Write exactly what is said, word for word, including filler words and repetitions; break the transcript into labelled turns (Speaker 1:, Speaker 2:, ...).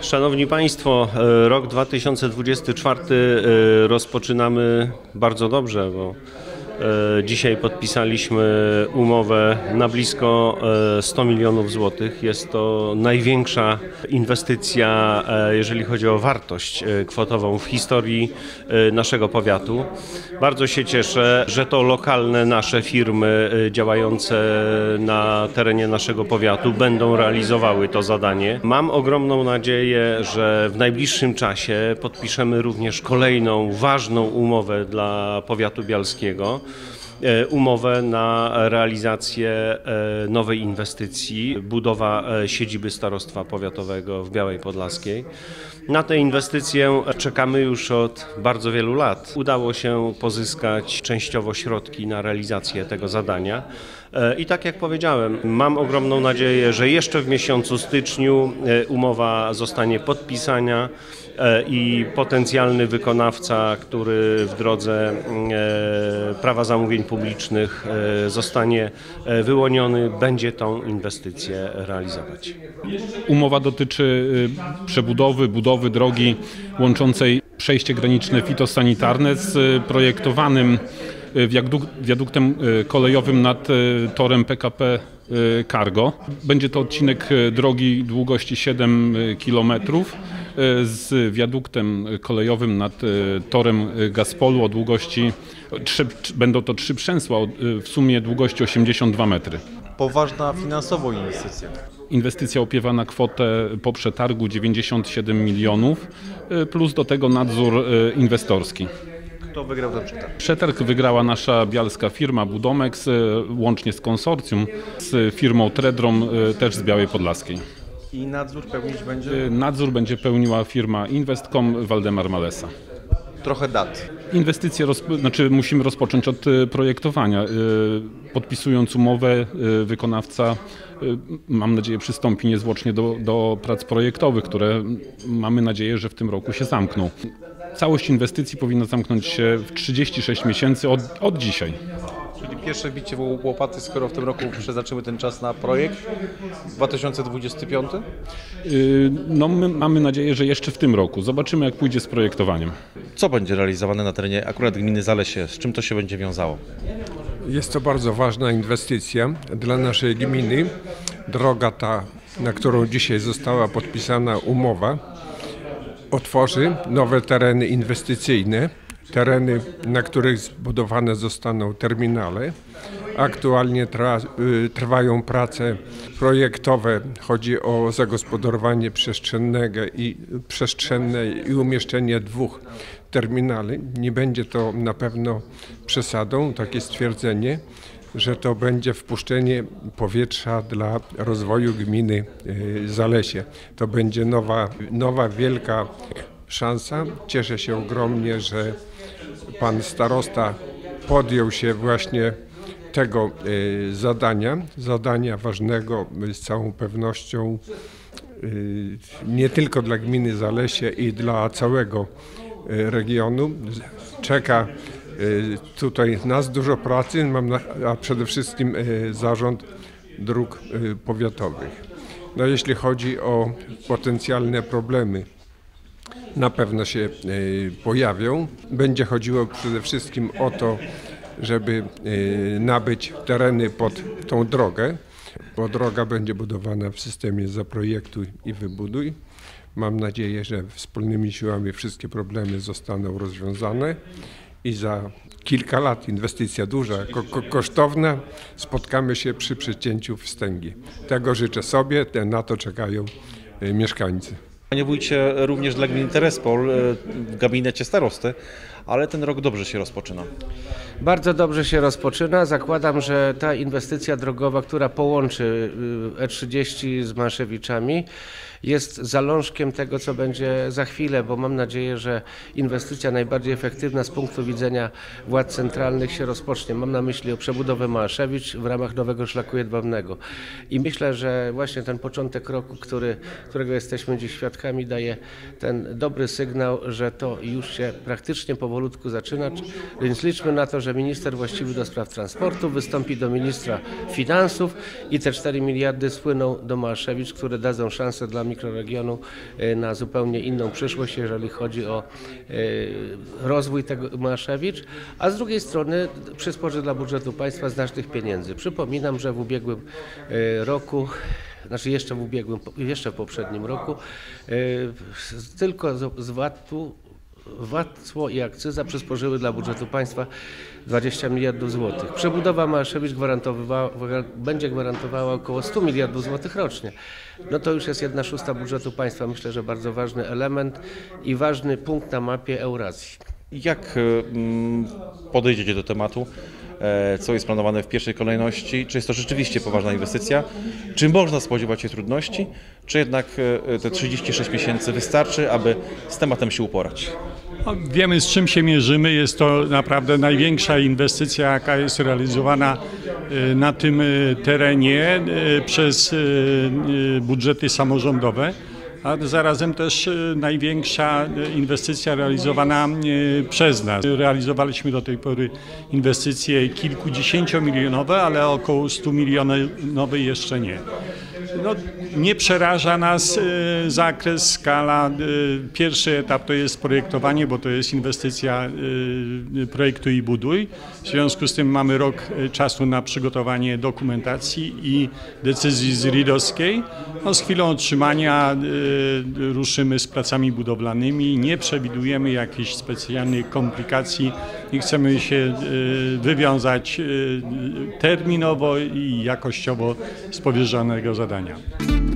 Speaker 1: Szanowni Państwo, rok dwa tysiące dwudziesty czwarty rozpoczynamy bardzo dobrze, bo dzisiaj podpisaliśmy umowę na blisko sto milionów złotych. Jest to największa inwestycja, jeżeli chodzi o wartość kwotową w historii naszego powiatu. Bardzo się cieszę, że to lokalne nasze firmy działające na terenie naszego powiatu będą realizowały to zadanie. Mam ogromną nadzieję, że w najbliższym czasie podpiszemy również kolejną ważną umowę dla powiatu bialskiego. Umowę na realizację nowej inwestycji, budowa siedziby starostwa powiatowego w Białej Podlaskiej. Na tę inwestycję czekamy już od bardzo wielu lat. Udało się pozyskać częściowo środki na realizację tego zadania. I tak jak powiedziałem, mam ogromną nadzieję, że jeszcze w miesiącu styczniu umowa zostanie podpisana i potencjalny wykonawca, który w drodze prawa zamówień publicznych zostanie wyłoniony, będzie tą inwestycję realizować.
Speaker 2: Umowa dotyczy przebudowy, budowy drogi łączącej przejście graniczne fitosanitarne z projektowanym wiaduktem kolejowym nad torem P K P Cargo. Będzie to odcinek drogi długości siedem kilometrów z wiaduktem kolejowym nad torem Gazpolu o długości, trzy, będą to trzy przęsła w sumie długości osiemdziesiąt dwa metry.
Speaker 3: Poważna finansowo inwestycja.
Speaker 2: Inwestycja opiewa na kwotę po przetargu dziewięćdziesiąt siedem milionów, plus do tego nadzór inwestorski.
Speaker 3: Kto wygrał ten przetarg?
Speaker 2: Przetarg wygrała nasza bialska firma Budomex, łącznie z konsorcjum, z firmą Tredrom, też z Białej Podlaskiej.
Speaker 3: I nadzór pełnić będzie?
Speaker 2: Nadzór będzie pełniła firma Investcom Waldemar Malesa.
Speaker 3: Trochę dat.
Speaker 2: Inwestycje, rozp- znaczy musimy rozpocząć od projektowania. Podpisując umowę, wykonawca, mam nadzieję, przystąpi niezwłocznie do, do prac projektowych, które mamy nadzieję, że w tym roku się zamkną. Całość inwestycji powinna zamknąć się w trzydzieści sześć miesięcy od, od dzisiaj.
Speaker 3: Czyli pierwsze bicie w łopaty, skoro w tym roku przeznaczymy ten czas na projekt dwa tysiące dwudziesty piąty?
Speaker 2: No, my mamy nadzieję, że jeszcze w tym roku. Zobaczymy, jak pójdzie z projektowaniem.
Speaker 3: Co będzie realizowane na terenie akurat gminy Zalesie? Z czym to się będzie wiązało?
Speaker 4: Jest to bardzo ważna inwestycja dla naszej gminy. Droga ta, na którą dzisiaj została podpisana umowa, otworzy nowe tereny inwestycyjne, tereny, na których zbudowane zostaną terminale. Aktualnie trwa, trwają prace projektowe. Chodzi o zagospodarowanie przestrzennego i, przestrzenne i umieszczenie dwóch terminali. Nie będzie to na pewno przesadą, takie stwierdzenie, że to będzie wpuszczenie powietrza dla rozwoju gminy Zalesie. To będzie nowa, nowa wielka szansa. Cieszę się ogromnie, że pan starosta podjął się właśnie tego zadania, zadania ważnego z całą pewnością nie tylko dla gminy Zalesie i dla całego regionu. Czeka tutaj nas dużo pracy, mam na, a przede wszystkim zarząd dróg powiatowych. No, jeśli chodzi o potencjalne problemy, na pewno się pojawią. Będzie chodziło przede wszystkim o to, żeby nabyć tereny pod tą drogę, bo droga będzie budowana w systemie zaprojektuj i wybuduj. Mam nadzieję, że wspólnymi siłami wszystkie problemy zostaną rozwiązane i za kilka lat, inwestycja duża, ko ko kosztowna, spotkamy się przy przecięciu wstęgi. Tego życzę sobie, na to czekają mieszkańcy.
Speaker 3: Panie wójcie, również dla gminy Terespol w gabinecie starosty, ale ten rok dobrze się rozpoczyna.
Speaker 5: Bardzo dobrze się rozpoczyna. Zakładam, że ta inwestycja drogowa, która połączy E trzydzieści z Maszewiczami, jest zalążkiem tego, co będzie za chwilę, bo mam nadzieję, że inwestycja najbardziej efektywna z punktu widzenia władz centralnych się rozpocznie. Mam na myśli o przebudowę Małaszewicz w ramach nowego szlaku jedwabnego. I myślę, że właśnie ten początek roku, który, którego jesteśmy dziś świadkami, daje ten dobry sygnał, że to już się praktycznie powolutku zaczyna. Więc liczmy na to, że minister właściwy do spraw transportu wystąpi do ministra finansów i te cztery miliardy spłyną do Małaszewicz, które dadzą szansę dla mikroregionu na zupełnie inną przyszłość, jeżeli chodzi o rozwój tego Maszewicz, a z drugiej strony przysporzy dla budżetu państwa znacznych pieniędzy. Przypominam, że w ubiegłym roku, znaczy jeszcze w ubiegłym, jeszcze w poprzednim roku, tylko z V A T-u V A T, cło i akcyza przysporzyły dla budżetu państwa dwadzieścia miliardów złotych. Przebudowa Maszewicz gwarantowała, będzie gwarantowała około stu miliardów złotych rocznie. No to już jest jedna szósta budżetu państwa. Myślę, że bardzo ważny element i ważny punkt na mapie Eurazji.
Speaker 6: Jak podejdziecie do tematu? Co jest planowane w pierwszej kolejności? Czy jest to rzeczywiście poważna inwestycja? Czy można spodziewać się trudności? Czy jednak te trzydzieści sześć miesięcy wystarczy, aby z tematem się uporać?
Speaker 7: No, wiemy, z czym się mierzymy. Jest to naprawdę największa inwestycja, jaka jest realizowana na tym terenie przez budżety samorządowe, a zarazem też największa inwestycja realizowana przez nas. Realizowaliśmy do tej pory inwestycje kilkudziesięciomilionowe, ale około stu milionowe jeszcze nie. No, nie przeraża nas zakres, skala. Pierwszy etap to jest projektowanie, bo to jest inwestycja projektuj i buduj. W związku z tym mamy rok czasu na przygotowanie dokumentacji i decyzji z RIDowskiej. No, z chwilą otrzymania ruszymy z pracami budowlanymi. Nie przewidujemy jakichś specjalnych komplikacji i chcemy się wywiązać terminowo i jakościowo z powierzonego zadania.